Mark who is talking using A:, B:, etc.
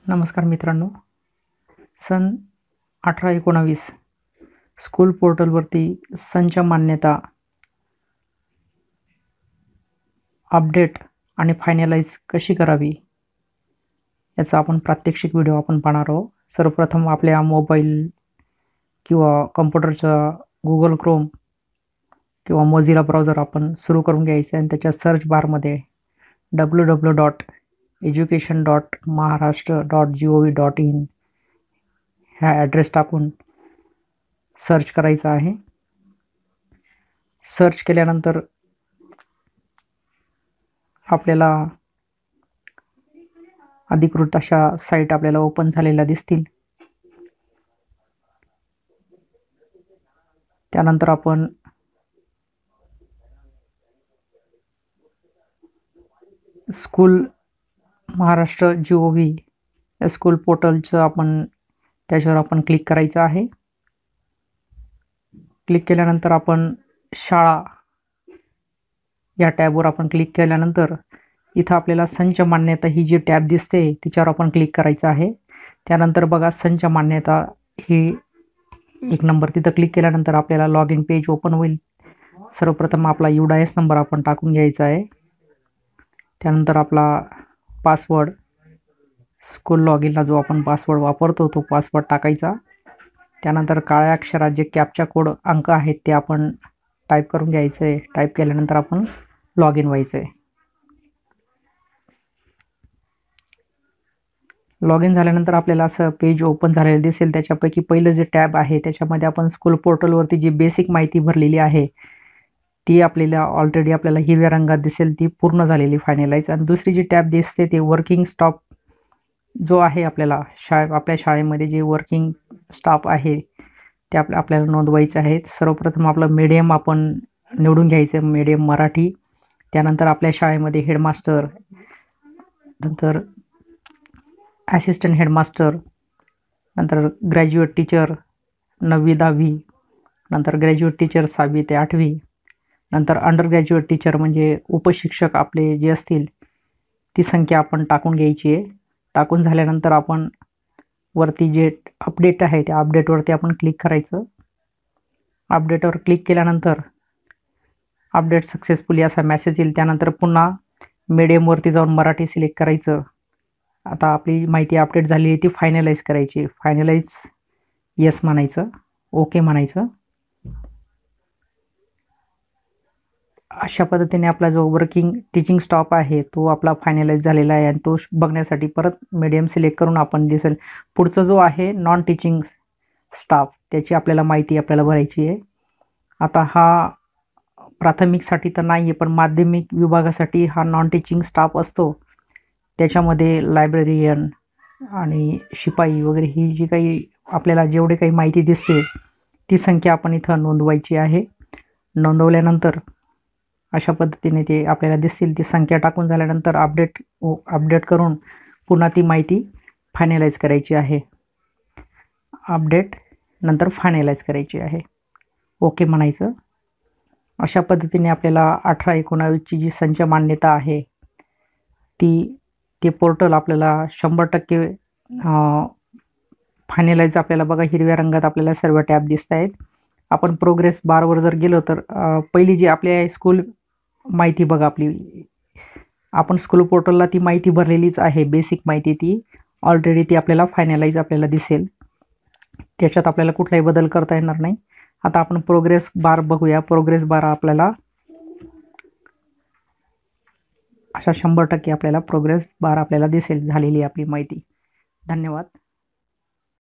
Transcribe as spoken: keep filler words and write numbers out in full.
A: नमस्कार मित्रांनो, सन अठरा एकोणावीस स्कूल पोर्टलवरती संच मान्यता अपडेट आणि फायनलाइज कशी करावी याचा आपण प्रात्यक्षिक व्हिडिओ आपण पाहणार आहोत। सर्वप्रथम आपल्या मोबाईल किंवा कॉम्प्युटरचा गुगल क्रोम किंवा मोझिला ब्राउझर आपण सुरू करून घ्यायचं आणि त्याच्या सर्च बारमध्ये W W W dot education dot Maharashtra dot G O V dot in ह्या ॲड्रेस टाकून सर्च करायचं आहे। सर्च केल्यानंतर आपल्याला अधिकृत अशा साईट आपल्याला ओपन झालेल्या दिसतील। त्यानंतर आपण school Maharashtra G O V या स्कूल पोर्टलचं आपण त्याच्यावर आपण क्लिक करायचं आहे। क्लिक केल्यानंतर आपण शाळा या टॅबवर आपण क्लिक केल्यानंतर इथं आपल्याला संच मान्यता ही जी टॅब दिसते तिच्यावर आपण क्लिक करायचं आहे। त्यानंतर बघा संच मान्यता ही एक नंबर तिथं क्लिक केल्यानंतर आपल्याला लॉग इन पेज ओपन होईल। सर्वप्रथम आपला यू डी एस नंबर आपण टाकून घ्यायचा आहे। त्यानंतर आपला पासवर्ड स्कूल लॉग इनला जो आपण पासवर्ड वापरतो तो पासवर्ड टाकायचा। त्यानंतर काळ्या अक्षरात जे कॅप्चा कोड अंक आहेत ते आपण टाईप करून घ्यायचं आहे। टाईप केल्यानंतर आपण लॉग इन व्हायचं आहे। लॉग इन झाल्यानंतर आपल्याला असं पेज ओपन झालेलं दिसेल। त्याच्यापैकी पहिलं जे टॅब आहे त्याच्यामध्ये आपण स्कूल पोर्टलवरती जी बेसिक माहिती भरलेली आहे ती आपल्याला ऑलरेडी आपल्याला हिरव्या रंगात दिसेल, ती पूर्ण झालेली फायनलाइज। आणि दुसरी जी टॅब दिसते ते वर्किंग स्टाफ जो आहे आपल्याला शाळे आपल्या शाळेमध्ये जे वर्किंग स्टाफ आहे ते आपल्या आपल्याला नोंदवायचे आहेत। सर्वप्रथम आपलं मीडियम आपण निवडून घ्यायचं, मीडियम मराठी। त्यानंतर आपल्या शाळेमध्ये हेडमास्टर, नंतर असिस्टंट हेडमास्टर, नंतर ग्रॅज्युएट टीचर नववी दहावी, नंतर ग्रॅज्युएट टीचर सहावी ते आठवी, नंतर अंडर ग्रॅज्युएट टीचर म्हणजे उपशिक्षक आपले जे असतील ती संख्या आपण टाकून घ्यायची आहे। टाकून झाल्यानंतर आपण वरती जे अपडेट आहे त्या अपडेटवरती आपण क्लिक करायचं। अपडेटवर क्लिक केल्यानंतर अपडेट सक्सेसफुली असा मेसेज येईल। त्यानंतर पुन्हा मीडियमवरती जाऊन मराठी सिलेक्ट करायचं। आता आपली माहिती अपडेट झाली आहे ती फायनलाइज करायची। फायनलाइज येस म्हणायचं, ओके म्हणायचं। अशा पद्धतीने आपला जो वर्किंग टीचिंग स्टाफ आहे तो आपला फायनलाइज झालेला आहे आणि तो बघण्यासाठी परत मीडियम सिलेक्ट करून आपण दिसेल। पुढचं जो आहे नॉन टीचिंग स्टाफ त्याची आपल्याला माहिती आपल्याला भरायची आहे। आता हा प्राथमिकसाठी तर नाही आहे, पण माध्यमिक विभागासाठी हा नॉन टीचिंग स्टाफ असतो। त्याच्यामध्ये लायब्ररियन आणि शिपाई वगैरे ही जी काही आपल्याला जेवढे काही माहिती दिसते ती संख्या आपण इथं नोंदवायची आहे। नोंदवल्यानंतर अशा पद्धतीने ते आपल्याला दिसतील। ती संख्या टाकून झाल्यानंतर अपडेट अपडेट करून पुन्हा ती माहिती फायनलाइज करायची आहे। अपडेट नंतर फायनलाइज करायची आहे, ओके म्हणायचं। अशा पद्धतीने आपल्याला अठरा एकोणावीसची जी संच मान्यता आहे ती ते पोर्टल आपल्याला शंभर टक्के फायनलाइज आपल्याला बघा हिरव्या रंगात आपल्याला सर्व टॅब दिसत आहेत। आपण प्रोग्रेस बारवर जर गेलो तर पहिली जी आपल्या स्कूल माहिती बघा आपली आपण स्कूल पोर्टलला ती माहिती भरलेलीच आहे, बेसिक माहिती ती ऑलरेडी ती आपल्याला फायनलाइज आपल्याला दिसेल। त्याच्यात आपल्याला कुठलाही बदल करता येणार नाही। आता आपण प्रोग्रेस बार बघूया। प्रोग्रेस बार आपल्याला अशा शंभर टक्के आपल्याला प्रोग्रेस बार आपल्याला दिसेल झालेली आपली माहिती। धन्यवाद।